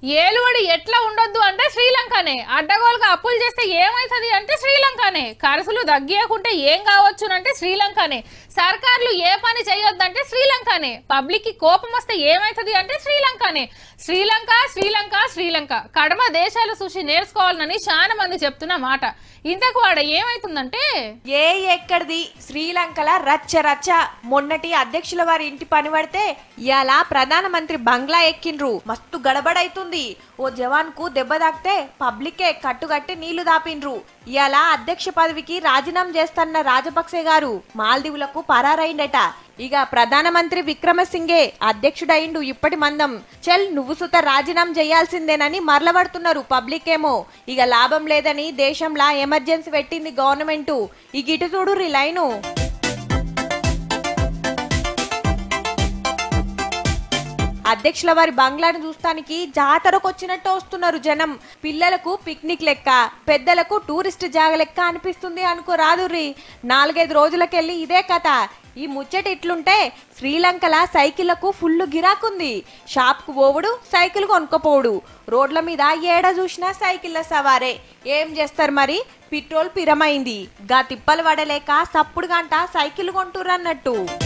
ఏలువడి ఎట్లా ఉండొద్దు అంటే శ్రీలంకనే, అడ్డగోలుగా అప్పులు చేస్తే ఏమైతుంది అంటే శ్రీలంకనే, ఖర్చులు తగ్గియకుంటే ఏం కావచ్చునంటే శ్రీలంకనే, సర్కార్లు ఏ పని చేయొద్దంటే శ్రీలంకనే, పబ్లిక్ కి కోపం వస్తే ఏమైతుంది అంటే శ్రీలంకనే. శ్రీలంక శ్రీలంక శ్రీలంక కడమ దేశాలు చూసి నేర్చుకోవాలని చాలా మంది చెప్తున్న మాట. ఇంతకు వాడ ఏమైతుందంటే ఎక్కడిది శ్రీలంకల రచ్చ రచ్చ. మొన్నటి అధ్యక్షుల వారి ఇంటి పని పడితే ఇలా ప్రధానమంత్రి బంగ్లా ఎక్కిండ్రు. మస్తు గడబడైతుంది. ఓ జవాన్ కు దెబ్బ తాకితే పబ్లికే కట్టుగట్టి నీళ్లు దాపిండ్రు. ఇలా అధ్యక్ష పదవికి రాజీనామా చేస్తున్న రాజపక్సే గారు మాల్దీవులకు పరారైండట. ఇక ప్రధానమంత్రి విక్రమసింగే అధ్యక్షుడైండు. ఇప్పటి మందం చల్ నువ్వు సుత రాజీనామా చేయాల్సిందేనని మరలబడుతున్నారు పబ్లిక్ ఏమో. ఇక లాభం లేదని దేశంలా ఎమర్జెన్సీ పెట్టింది గవర్నమెంట్. ఈ గిటు చూడు లైను. అధ్యక్షుల వారి బంగ్లాను చూస్తానికి జాతరకు వచ్చినట్టు వస్తున్నారు జనం. పిల్లలకు పిక్నిక్ లెక్క, పెద్దలకు టూరిస్ట్ జాగ లెక్క అనిపిస్తుంది అనుకోరాదుర్రి. 4-5 రోజులకెళ్ళి ఇదే కథ. ఈ ముచ్చట ఇట్లుంటే శ్రీలంకల సైకిళ్లకు ఫుల్ గిరాకుంది. షాప్ కు పోవుడు, సైకిల్ కొనుక్కపోవుడు, రోడ్ల మీద ఏడ చూసినా సైకిళ్ల సవారే. ఏం చేస్తారు మరి, పెట్రోల్ పిరమైంది. గా తిప్పలు పడలేక సప్పుడు గంట సైకిల్ కొంటుర్రన్నట్టు.